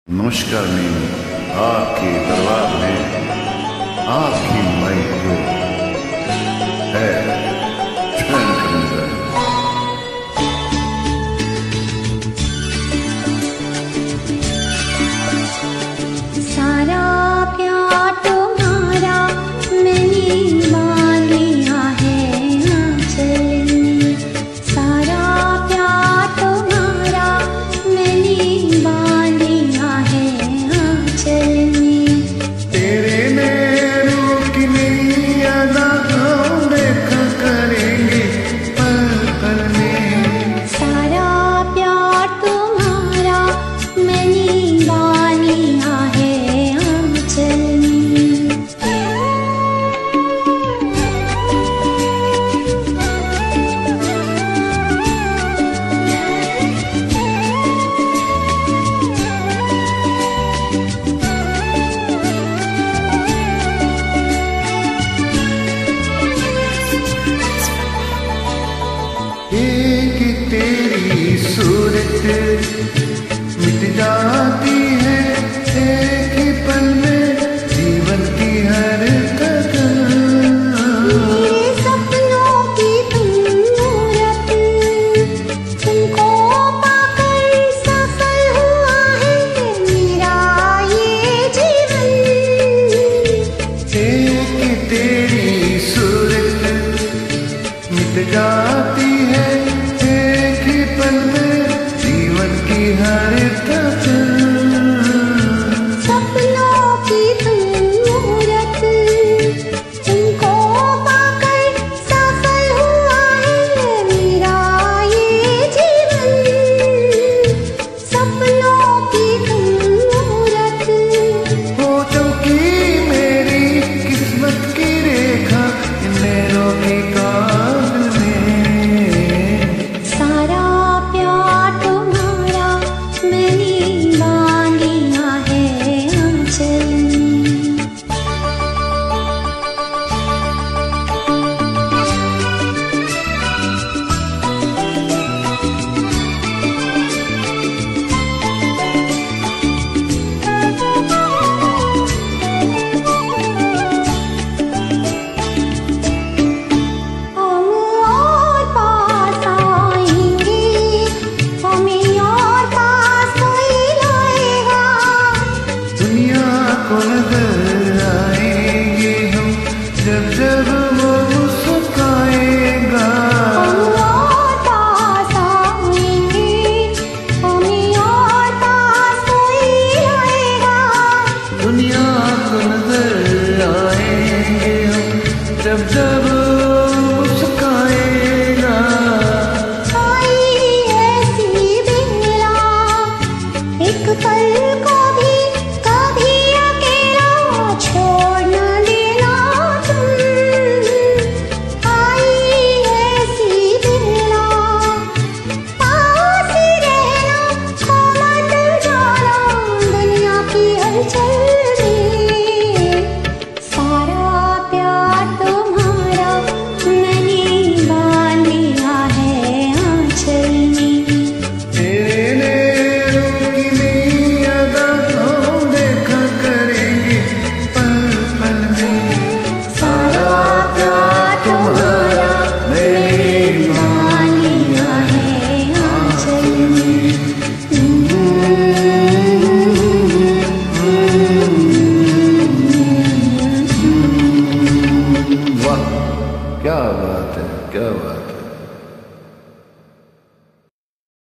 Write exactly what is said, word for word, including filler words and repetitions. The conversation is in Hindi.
नमस्कार मीनू, आपके दरबार में आपकी माई जो है चयन करने जा रही है। सारा प्यार तुम्हारा मैंने मान लिया है आंचल में, सारा प्यार तुम्हारा मैंने मान लिया है आंचल में। तेरे नैनों की नई अदा हम देखा करेंगे पल पल में। सारा प्यार तुम्हारा मैंने मान लिया है आंचल में। एक तेरी सूरत मिट जाती है एक ही पल में जीवन की हर कदर। मेरे सपनों की तुम मूरत, तुमको पाकर सफल हुआ है मेरा ये जीवन। एक तेरी सूरत मिट जाती है एक ही पल में जीवन की हर कदर। सपनों की तुम मूरत, तुमको पाकर सफल हुआ है मेरा ये जीवन। सपनों की तुम मूरत, वो चमकी मेरी किस्मत की रेखा इन नैनों की कान में। सारा प्यार तुम्हारा मैंने मान लिया है आंचल में। हम और पास आएंगे, हमें और पास कोई लाएगा। दुनिया को नजर आएंगे हम जब जब वो मुस्काएगा। हम और पास आएंगे, हमें और पास कोई लाएगा। दुनिया को नजर आएंगे हम जब जब मुस्काएगा। आई ऐसी बेला, एक पल को भी कभी अकेला छोड़ न देना तुम। आई ऐसी बेला, पास ही रहना, खो मत जाना दुनिया की हलचल में। सारा प्यार तुम्हारा मैंने मान लिया है आंचल में। तेरे नैनों की नई अदा हम देखा करेंगे पल पल में। सारा प्यार तुम्हारा मैंने मान लिया है आंचल में। वाह, क्या बात है, क्या बात है।